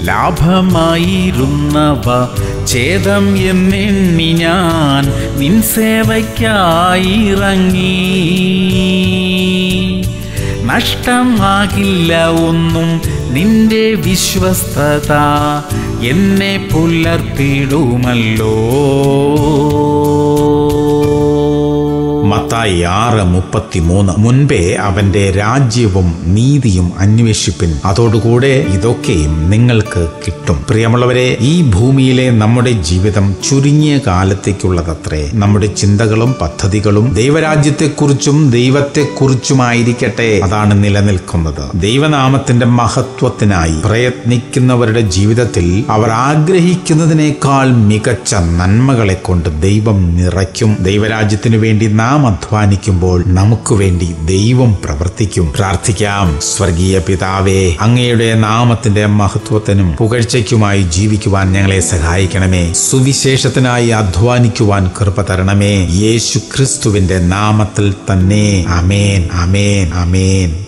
ലാഭമായിരുന്നവ ഛേദം എന്നെണ്ണി ഞാൻ നിൻ സേവയ്ക്കായി ഇറങ്ങി. നഷ്ടമാകില്ല ഒന്നും നിന്റെ വിശ്വസ്തത എന്നെ പുലർത്തിടുമല്ലോ. മത്തായി 6:33. മുൻപേ അവന്റെ രാജ്യവും നീതിയും അന്വേഷിപ്പിൻ, അതോടുകൂടെ ഇതൊക്കെയും നിങ്ങൾക്ക് കിട്ടും. പ്രിയമുള്ളവരെ, ഈ ഭൂമിയിലെ നമ്മുടെ ജീവിതം ചുരുങ്ങിയ കാലത്തേക്കുള്ളതത്രേ. നമ്മുടെ ചിന്തകളും പദ്ധതികളും ദൈവരാജ്യത്തെക്കുറിച്ചും ദൈവത്തെക്കുറിച്ചുമായിരിക്കട്ടെ. അതാണ് നിലനിൽക്കുന്നത്. ദൈവനാമത്തിന്റെ മഹത്വത്തിനായി പ്രയത്നിക്കുന്നവരുടെ ജീവിതത്തിൽ അവർ ആഗ്രഹിക്കുന്നതിനേക്കാൾ മികച്ച നന്മകളെ കൊണ്ട് ദൈവം നിറയ്ക്കും. ദൈവരാജ്യത്തിനു വേണ്ടി നാം അധ്വാനിക്കുമ്പോൾ നമുക്ക് വേണ്ടി ദൈവം പ്രവർത്തിക്കും. പ്രാർത്ഥിക്കാം. സ്വർഗീയ പിതാവേ, അങ്ങയുടെ നാമത്തിന്റെ മഹത്വത്തിനും പുകഴ്ചയ്ക്കുമായി ജീവിക്കുവാൻ ഞങ്ങളെ സഹായിക്കണമേ. സുവിശേഷത്തിനായി അധ്വാനിക്കുവാൻ കൃപ തരണമേ. യേശു ക്രിസ്തുവിന്റെ നാമത്തിൽ തന്നെ. ആമേൻ, ആമേൻ, ആമേൻ.